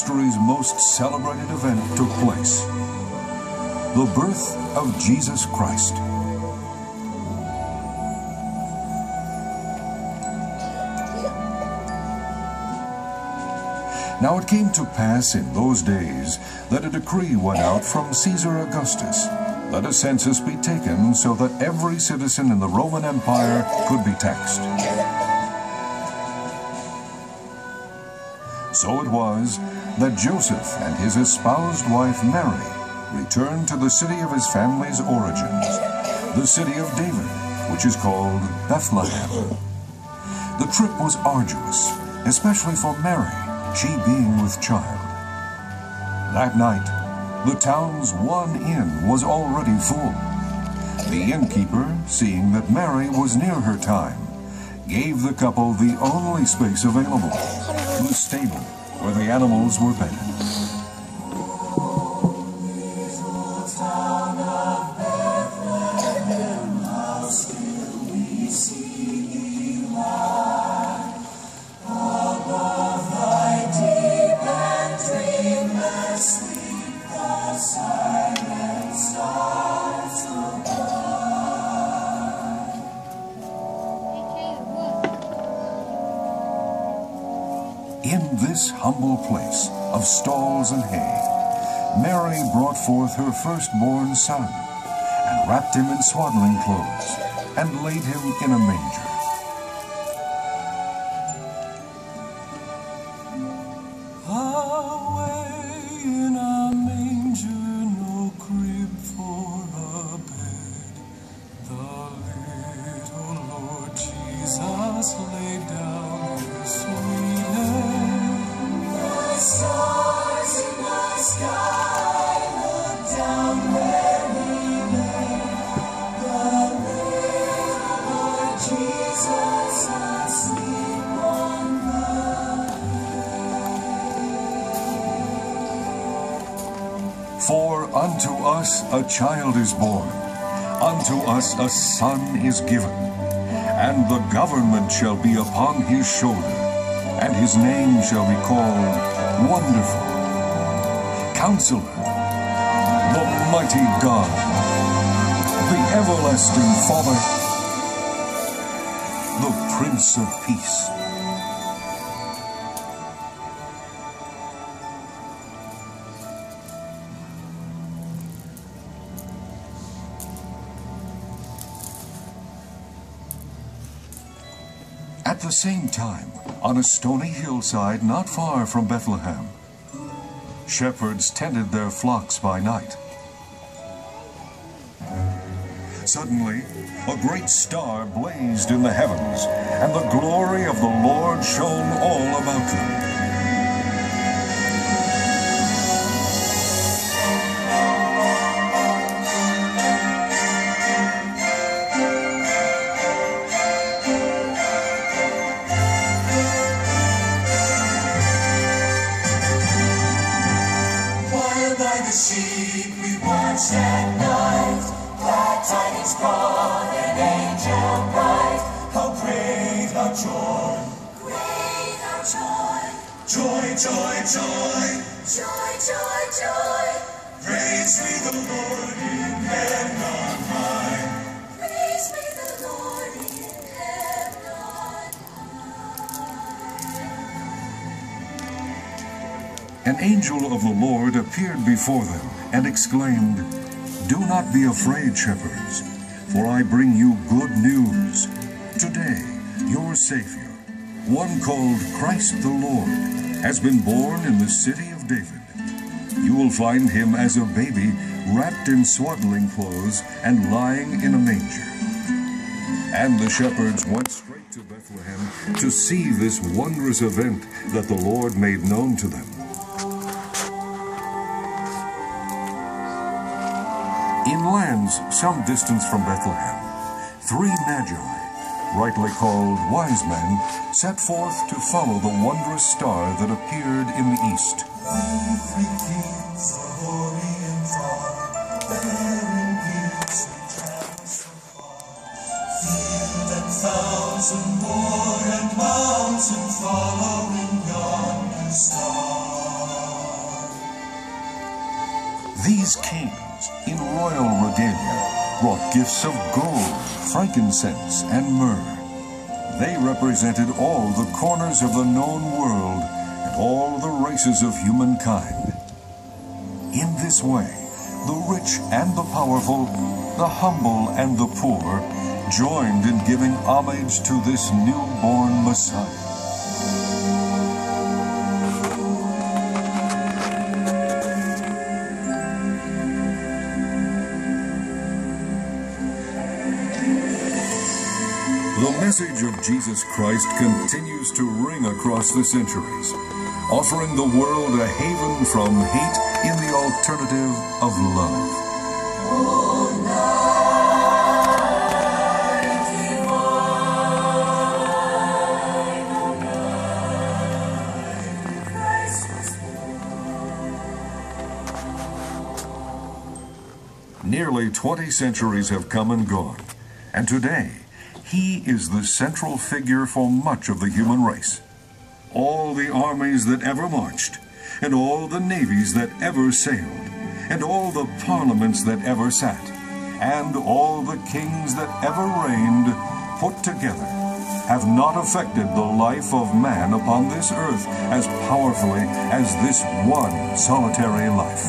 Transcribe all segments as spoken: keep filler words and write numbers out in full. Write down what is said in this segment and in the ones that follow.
history's most celebrated event took place: the birth of Jesus Christ. Now it came to pass in those days that a decree went out from Caesar Augustus, that a census be taken so that every citizen in the Roman Empire could be taxed. So it was that Joseph and his espoused wife Mary returned to the city of his family's origins, the city of David, which is called Bethlehem. The trip was arduous, especially for Mary, she being with child. That night, the town's one inn was already full. The innkeeper, seeing that Mary was near her time, gave the couple the only space available, the stable where the animals were bedded. In this humble place of stalls and hay, Mary brought forth her firstborn son, and wrapped him in swaddling clothes, and laid him in a manger. Away in a manger, no crib for a bed, the little Lord Jesus laid down his sweet head. The stars in the sky look down where he lay, the little Lord Jesus asleep on the hay. For unto us a child is born, unto us a son is given, and the government shall be upon his shoulder, and his name shall be called Wonderful, Counselor, the Mighty God, the Everlasting Father, the Prince of Peace. At the same time, on a stony hillside not far from Bethlehem, shepherds tended their flocks by night. Suddenly, a great star blazed in the heavens, and the glory of the Lord shone all about them. Sheep we watched at night, glad tidings brought an angel bright. How great our joy, great our joy, joy, joy, joy, joy, joy, joy. Praise be the Lord in heaven on high. Praise be the Lord in heaven on high. An angel of the Lord appeared before them and exclaimed, "Do not be afraid, shepherds, for I bring you good news. Today, your Savior, one called Christ the Lord, has been born in the city of David. You will find him as a baby, wrapped in swaddling clothes and lying in a manger." And the shepherds went straight to Bethlehem to see this wondrous event that the Lord made known to them. In lands some distance from Bethlehem, three magi, rightly called wise men, set forth to follow the wondrous star that appeared in the east. We three kings of Orient are, bearing peace and travels from far. Field and thousand, moor and mountain, following yonder star. royal regalia brought gifts of gold, frankincense, and myrrh. They represented all the corners of the known world and all the races of humankind. In this way, the rich and the powerful, the humble and the poor, joined in giving homage to this newborn Messiah. The message of Jesus Christ continues to ring across the centuries, offering the world a haven from hate in the alternative of love. Nearly twenty centuries have come and gone, and today, he is the central figure for much of the human race. All the armies that ever marched, and all the navies that ever sailed, and all the parliaments that ever sat, and all the kings that ever reigned, put together, have not affected the life of man upon this earth as powerfully as this one solitary life.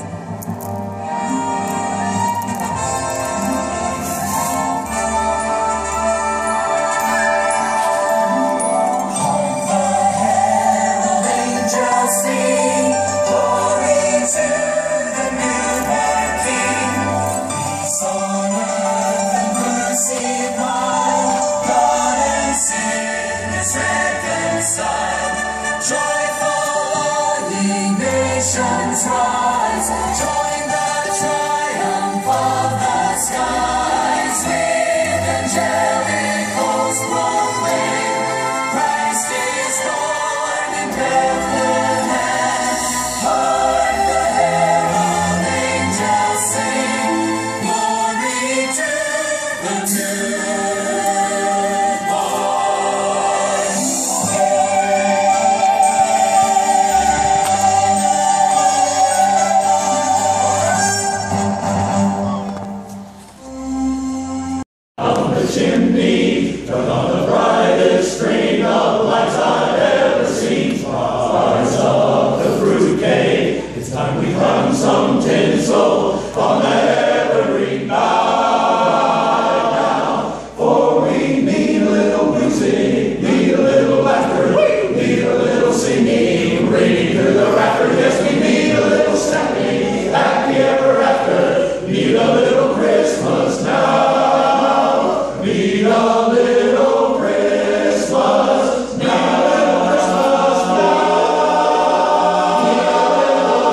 Chimney, turn on the brightest string of lights I've ever seen. Stars of the fruitcake, it's time we hung some tinsel on that evergreen night now. For we need a little music, need a little laughter, need a little singing, ringing through the rafters. Yes, we need a little snapping, happy ever after, need a little Christmas now. Need a little Christmas, need a little Christmas now. Need a little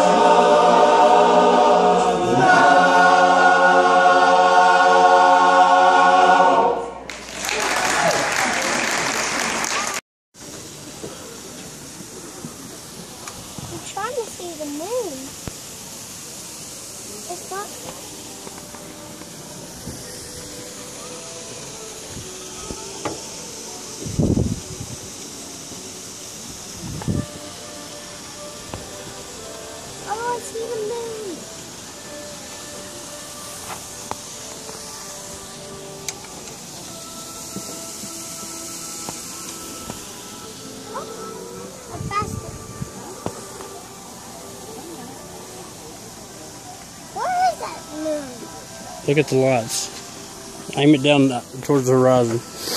Christmas now. I'm trying to see the moon. It's not. Oh, I see the moon. Oh, I passed it. Where is that moon? Look at the lights. Aim it down towards the horizon.